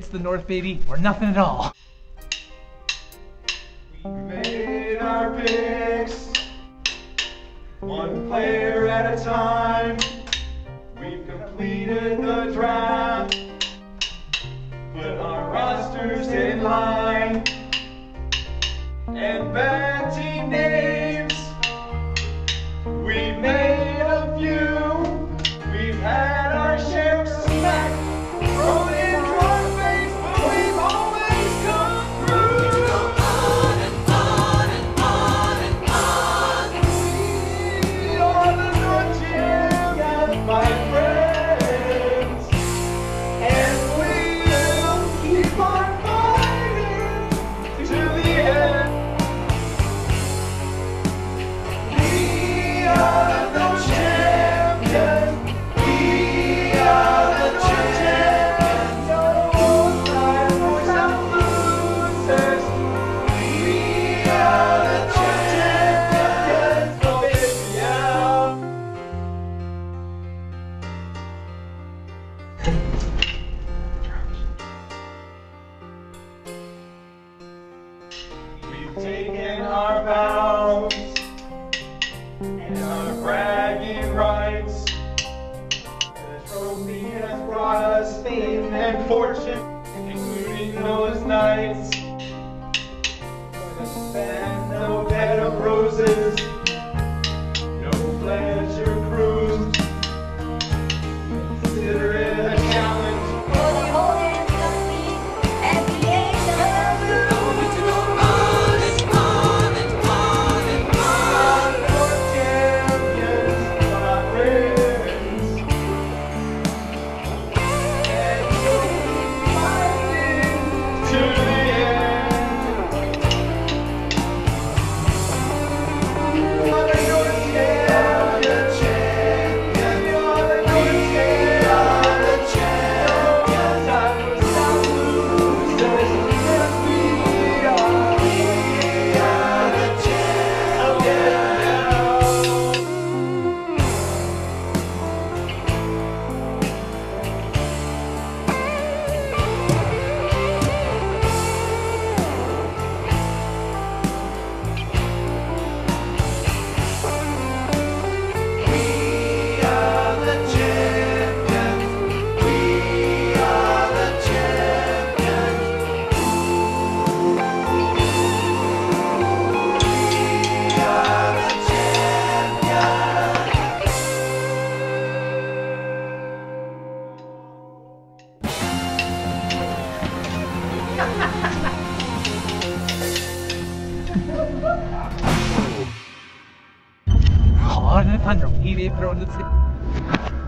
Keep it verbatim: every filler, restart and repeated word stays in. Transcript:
the North, baby. We're nothing at all. We made our picks, one player at a time. We've completed the draft, put our rosters in line, and bad team names. We've made a few, we've had our share of smack, thrown in drunk face, but we've always come through. We go on and on and on and on. We are the North Champs, my friends, and we will keep on fighting to the end. We are the champions. We are the champions. No rivals and losers. We are the champions. Oh baby, yeah. We've taken our vows and our bragging rights. The trophy has brought us fame and fortune, including those nights. But it's been no bed of roses, no pleasure cruise. Consider it a challenge. Har den ett andra? I V från